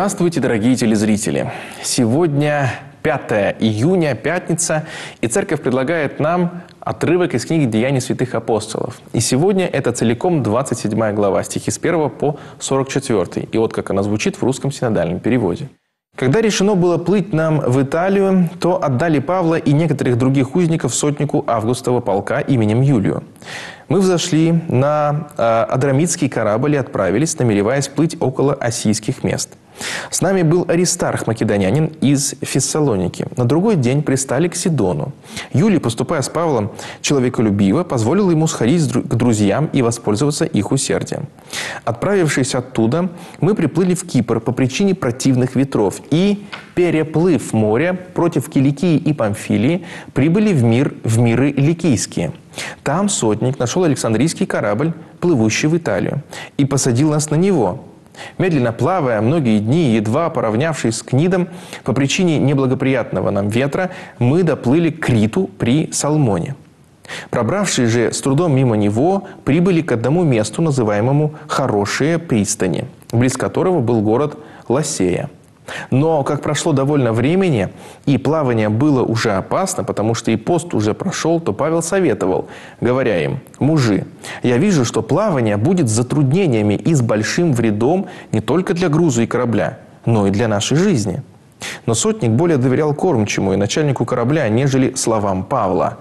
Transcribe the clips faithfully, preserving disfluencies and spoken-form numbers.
Здравствуйте, дорогие телезрители! Сегодня пятое июня, пятница, и Церковь предлагает нам отрывок из книги «Деяний святых апостолов». И сегодня это целиком двадцать седьмая глава, стихи с первого по сорок четвёртый. И вот как она звучит в русском синодальном переводе. «Когда решено было плыть нам в Италию, то отдали Павла и некоторых других узников сотнику Августова полка именем Юлию. Мы взошли на э, Адрамитский корабль и отправились, намереваясь плыть около Осийских мест. С нами был Аристарх, македонянин из Фессалоники. На другой день пристали к Сидону. Юлий, поступая с Павлом человеколюбиво, позволил ему сходить к друзьям и воспользоваться их усердием. Отправившись оттуда, мы приплыли в Кипр по причине противных ветров и, переплыв море против Киликии и Памфилии, прибыли в мир в миры Ликийские. Там сотник нашел Александрийский корабль, плывущий в Италию, и посадил нас на него. Медленно плавая многие дни, едва поравнявшись с Книдом, по причине неблагоприятного нам ветра, мы доплыли к Криту при Салмоне. Пробравшись же с трудом мимо него, прибыли к одному месту, называемому «Хорошие пристани», близ которого был город Лассея. Но, как прошло довольно времени, и плавание было уже опасно, потому что и пост уже прошел, то Павел советовал, говоря им: «Мужи, я вижу, что плавание будет с затруднениями и с большим вредом не только для груза и корабля, но и для нашей жизни». Но сотник более доверял кормчему и начальнику корабля, нежели словам Павла.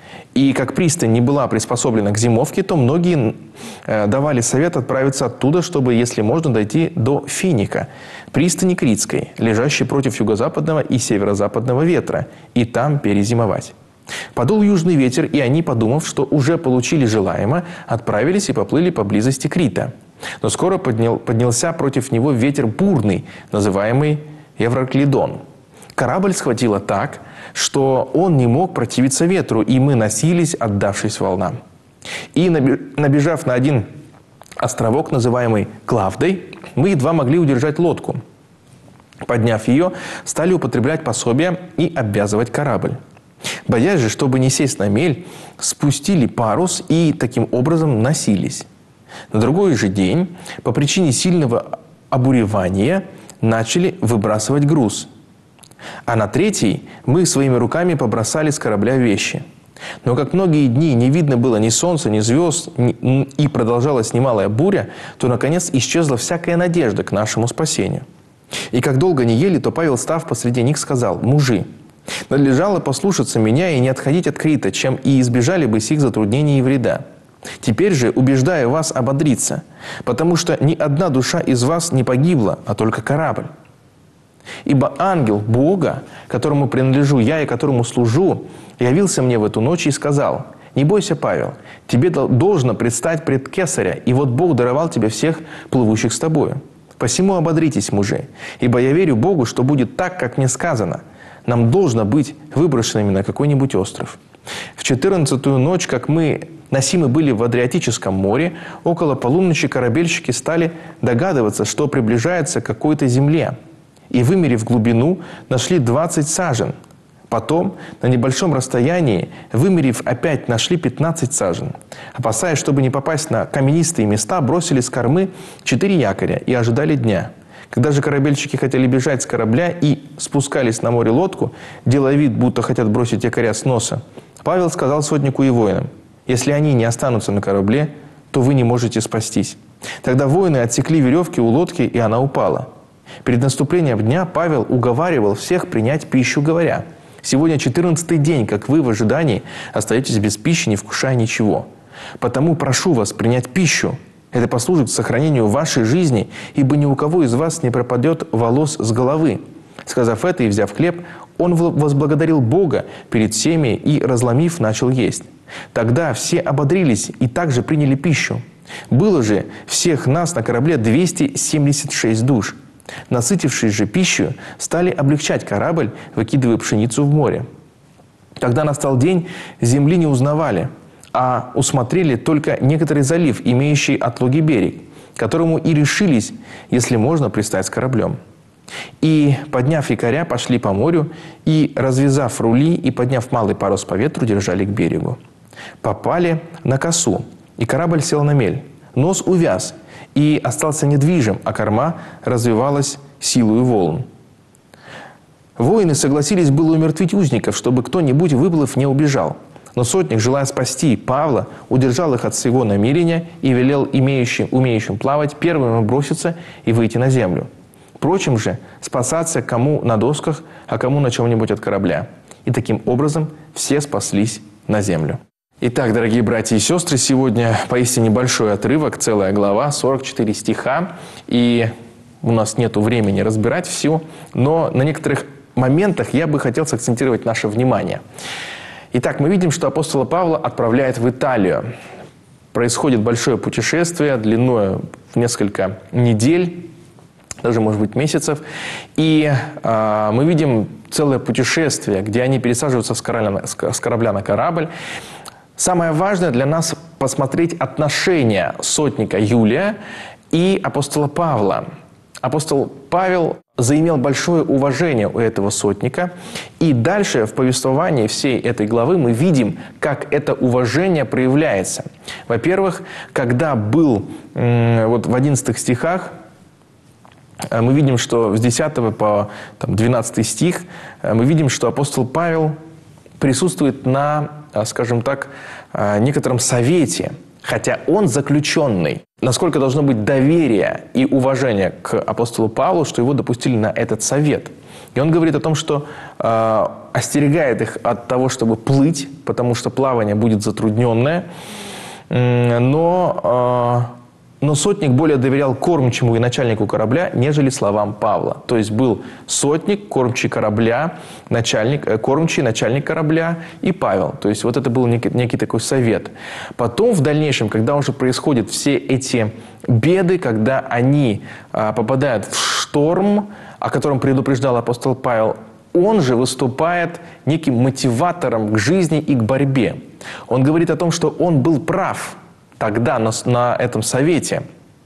И как пристань не была приспособлена к зимовке, то многие э, давали совет отправиться оттуда, чтобы, если можно, дойти до Финика, пристани Критской, лежащей против юго-западного и северо-западного ветра, и там перезимовать. Подул южный ветер, и они, подумав, что уже получили желаемо, отправились и поплыли поблизости Крита. Но скоро поднял, поднялся против него ветер бурный, называемый Евроклидон. Корабль схватило так, что он не мог противиться ветру, и мы носились, отдавшись волнам. И, набежав на один островок, называемый Клавдой, мы едва могли удержать лодку. Подняв ее, стали употреблять пособия и обвязывать корабль. Боясь же, чтобы не сесть на мель, спустили парус и таким образом носились. На другой же день, по причине сильного обуревания, начали выбрасывать груз. А на третий мы своими руками побросали с корабля вещи. Но как многие дни не видно было ни солнца, ни звезд, ни... и продолжалась немалая буря, то, наконец, исчезла всякая надежда к нашему спасению. И как долго не ели, то Павел, став посреди них, сказал: «Мужи, надлежало послушаться меня и не отходить от Крита, чем и избежали бы сих затруднений и вреда. Теперь же убеждаю вас ободриться, потому что ни одна душа из вас не погибла, а только корабль. Ибо ангел Бога, которому принадлежу я и которому служу, явился мне в эту ночь и сказал: не бойся, Павел, тебе должно предстать пред Кесаря, и вот Бог даровал тебе всех плывущих с тобою. Посему ободритесь, мужи, ибо я верю Богу, что будет так, как мне сказано. Нам должно быть выброшенными на какой-нибудь остров». В четырнадцатую ночь, как мы носимы были в Адриатическом море, около полуночи корабельщики стали догадываться, что приближается к какой-то земле. И, вымерив глубину, нашли двадцать сажен. Потом, на небольшом расстоянии, вымерив опять, нашли пятнадцать сажен. Опасаясь, чтобы не попасть на каменистые места, бросили с кормы четыре якоря и ожидали дня. Когда же корабельщики хотели бежать с корабля и спускались на море лодку, делая вид, будто хотят бросить якоря с носа, Павел сказал сотнику и воинам: «Если они не останутся на корабле, то вы не можете спастись». Тогда воины отсекли веревки у лодки, и она упала. Перед наступлением дня Павел уговаривал всех принять пищу, говоря: «Сегодня четырнадцатый день, как вы в ожидании остаетесь без пищи, не вкушая ничего. Потому прошу вас принять пищу. Это послужит к сохранению вашей жизни, ибо ни у кого из вас не пропадет волос с головы». Сказав это и взяв хлеб, он возблагодарил Бога перед всеми и, разломив, начал есть. Тогда все ободрились и также приняли пищу. Было же всех нас на корабле двести семьдесят шесть душ. Насытившись же пищей, стали облегчать корабль, выкидывая пшеницу в море. Когда настал день, земли не узнавали, а усмотрели только некоторый залив, имеющий отлоги берег, к которому и решились, если можно, пристать с кораблем. И, подняв якоря, пошли по морю, и, развязав рули и подняв малый парус по ветру, держали к берегу. Попали на косу, и корабль сел на мель. Нос увяз и остался недвижим, а корма развивалась силою волн. Воины согласились было умертвить узников, чтобы кто-нибудь, выплыв, не убежал. Но сотник, желая спасти Павла, удержал их от своего намерения и велел имеющим, умеющим плавать первым броситься и выйти на землю. Прочим же спасаться кому на досках, а кому на чем-нибудь от корабля. И таким образом все спаслись на землю. Итак, дорогие братья и сестры, сегодня поистине большой отрывок, целая глава, сорок четыре стиха. И у нас нет времени разбирать все, но на некоторых моментах я бы хотел сакцентировать наше внимание. Итак, мы видим, что апостола Павла отправляют в Италию. Происходит большое путешествие длиной в несколько недель, даже, может быть, месяцев. И э, мы видим целое путешествие, где они пересаживаются с корабля, с корабля на корабль. Самое важное для нас посмотреть отношения сотника Юлия и апостола Павла. Апостол Павел заимел большое уважение у этого сотника. И дальше в повествовании всей этой главы мы видим, как это уважение проявляется. Во-первых, когда был вот в одиннадцатых стихах, мы видим, что с десятого по там, двенадцатый стих, мы видим, что апостол Павел присутствует на, скажем так, некотором совете, хотя он заключенный. Насколько должно быть доверие и уважение к апостолу Павлу, что его допустили на этот совет. И он говорит о том, что э, остерегает их от того, чтобы плыть, потому что плавание будет затрудненное. Но, э, но сотник более доверял кормчему и начальнику корабля, нежели словам Павла. То есть был сотник, кормчий корабля, начальник, э, кормчий, начальник корабля и Павел. То есть вот это был некий, некий такой совет. Потом в дальнейшем, когда уже происходят все эти беды, когда они э, попадают в шторм, о котором предупреждал апостол Павел, он же выступает неким мотиватором к жизни и к борьбе. Он говорит о том, что он был прав тогда на, на этом совете.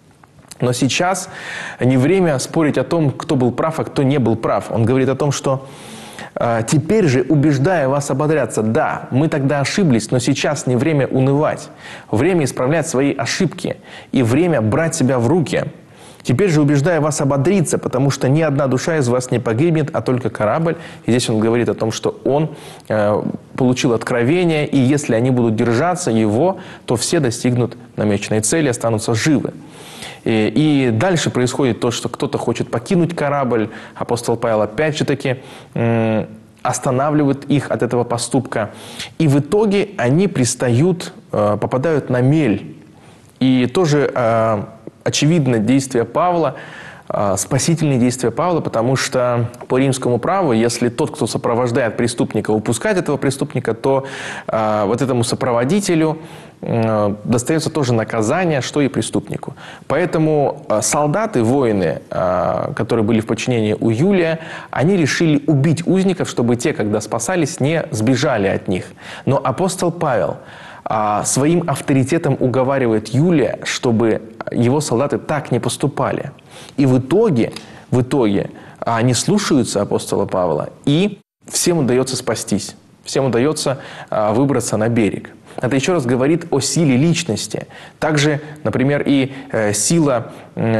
Но сейчас не время спорить о том, кто был прав, а кто не был прав. Он говорит о том, что э, теперь же, убеждая вас ободряться, да, мы тогда ошиблись, но сейчас не время унывать. Время исправлять свои ошибки и время брать себя в руки. Теперь же убеждая вас ободриться, потому что ни одна душа из вас не погибнет, а только корабль. И здесь он говорит о том, что он э, получил откровение, и если они будут держаться его, то все достигнут намеченной цели, останутся живы. И, и дальше происходит то, что кто-то хочет покинуть корабль. Апостол Павел опять же таки э, останавливает их от этого поступка. И в итоге они пристают, э, попадают на мель. И тоже... Э, очевидно, действия Павла, спасительные действия Павла, потому что по римскому праву, если тот, кто сопровождает преступника, упускает этого преступника, то э, вот этому сопроводителю э, достается тоже наказание, что и преступнику. Поэтому э, солдаты, воины, э, которые были в подчинении у Юлия, они решили убить узников, чтобы те, когда спасались, не сбежали от них. Но апостол Павел своим авторитетом уговаривает Юлия, чтобы его солдаты так не поступали. И в итоге, в итоге они слушаются апостола Павла, и всем удается спастись, всем удается выбраться на берег. Это еще раз говорит о силе личности. Также, например, и сила,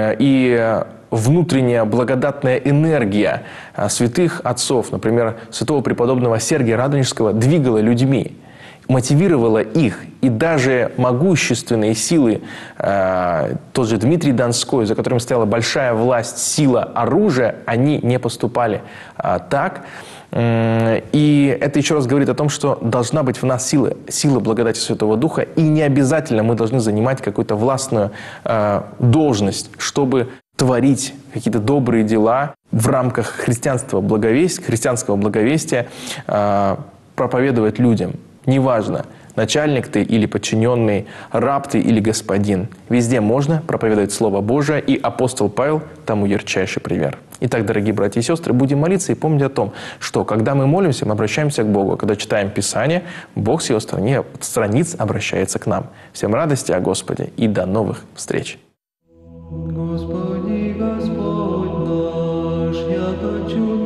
и внутренняя благодатная энергия святых отцов, например, святого преподобного Сергия Радонежского, двигала людьми, мотивировала их, и даже могущественные силы, э, тот же Дмитрий Донской, за которым стояла большая власть, сила, оружие, они не поступали э, так. Э, и это еще раз говорит о том, что должна быть в нас сила, сила благодати Святого Духа, и не обязательно мы должны занимать какую-то властную э, должность, чтобы творить какие-то добрые дела в рамках христианского благовестия, христианского благовестия, э, проповедовать людям. Неважно, начальник ты или подчиненный, раб ты или господин. Везде можно проповедовать Слово Божие, и апостол Павел тому ярчайший пример. Итак, дорогие братья и сестры, будем молиться и помнить о том, что когда мы молимся, мы обращаемся к Богу. Когда читаем Писание, Бог с его страни, страниц обращается к нам. Всем радости о Господе и до новых встреч! Господи, Господь наш, я хочу